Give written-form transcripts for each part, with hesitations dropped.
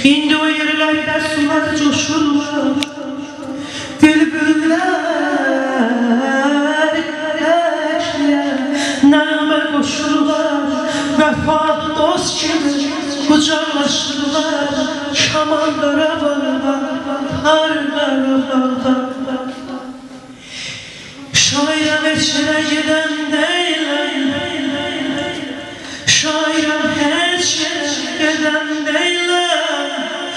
İndi o yerlerde sular coşurlar, bülbüller ekliye nəğmə koşurlar, vəfa dost kimi kucaklaşırlar. Şaman Qarabağda, har Qarabağda. Şairəm içine giden değilim, şairəm heç giden değilim.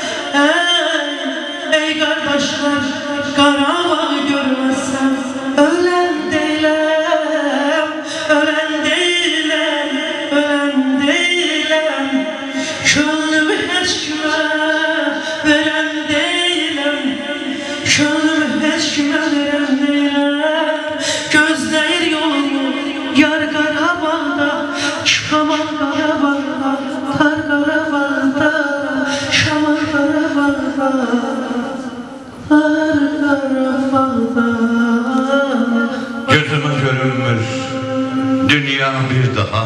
Ey kardeşler, Qarabağı görmezsem ölen değilim, ölen değilim, ölen değilim. Könlümü heç kimə veren değilim, könlümü heç kimə veren değilim. Gözləyir yolumu yar Qarabağda, Şaman Qarabağda, tar Qarabağda, Şaman Qarabağda, tar Qarabağda. Gözüme görünmür dünya bir daha,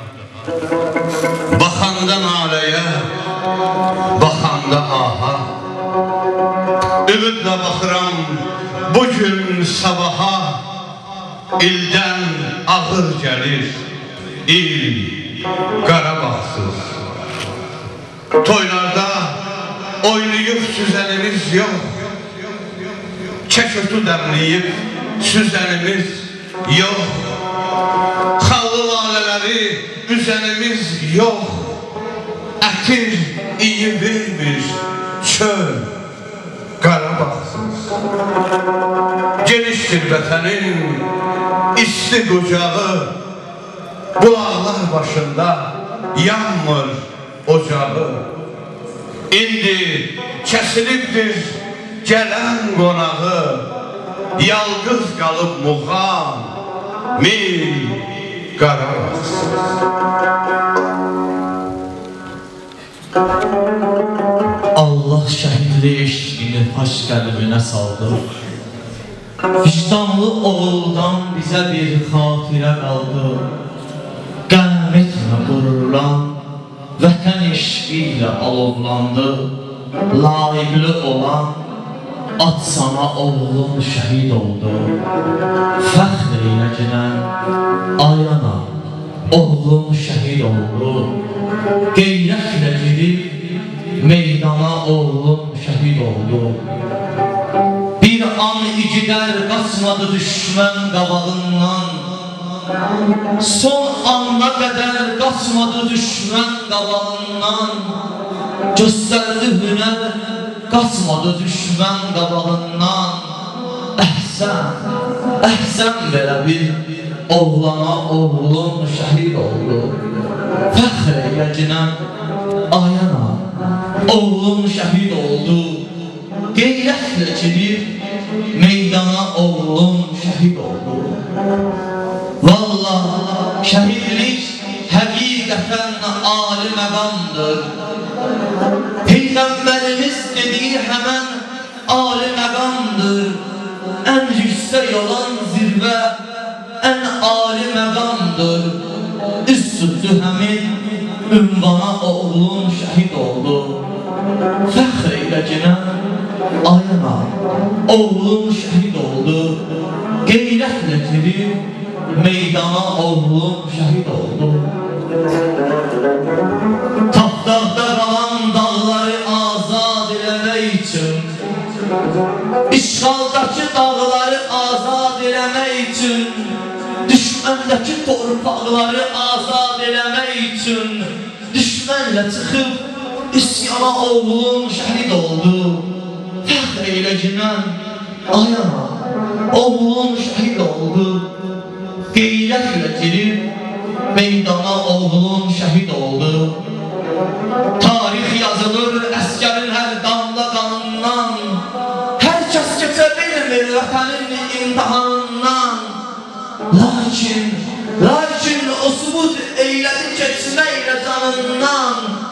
baxanda naləyə, baxanda aha. Ümidlə baxıram bugün sabaha, ildən ağır gəlir il Qarabağsız. Toylarda oynayıb süzənimiz yox, çəkötü dəmləyib süzənimiz yox, xallı lalələri üzənimiz yox, ətir iyi vermir çöl Qarabağsız. Genişdir vətənin isti qucağı, bulaqlar başında yanmır ocağı. İndi kəsilibdir gələn qonağı, yalqız qalıb muğam mil Qarabağsız. Allah şəhidli eşqini taş qəlbinə saldı. Vicdanlı oğuldan bizə bir xatirə qaldı. Qəmətlə qurulan vətən eşqi ilə alovlandı. Layiqli olan at sana oğlum şəhid oldu. Fəxr ilə gələn ayana oğlum şəhid oldu. Qeyrətlə girib meydana oğlum şəhid oldu. Bir an igidər qaçmadı düşmən qabağından, son anda qədər qaçmadı düşmən qabağından. Göstərdi hünər, qaçmadı düşmən qabağından. Əhsən, əhsən belə bir oğlana oğlum şəhid oldu. Fəxr elə cinəm ayana oğlum şəhid oldu. Qeyrətlə girib meydana oğlum şəhid oldu. Vallahi şəhidlik həqiqətən ali məqamdır. Peyğəmbərimiz dediyi həmən ali məqamdır. Ən yüksək olan zirvə ən ali məqamdır. Üst tutdu həmin ünvana oğlum şəhid oldu. Fəxr elə cinəm ayana oğlum şəhid oldu. Qeyrətlə girib meydana oğlum şəhid oldu. Tapdaqda qalan dağları azad eləmək üçün, işğaldakı dağları azad eləmək üçün, düşməndəki torpaqları azad eləmək üçün, düşmənlə çıxıb isyana oğlum şəhid oldu. Fəxr elə cinəm ayana oğlum şəhid oldu. Qeyrətlə girib meydana oğlum şəhid oldu. Tarix yazılır əskərin hər damla qanından. Hər kəs keçə bilmir vətənin imtihanından. Lakin o subut eylədi keçməklə canından.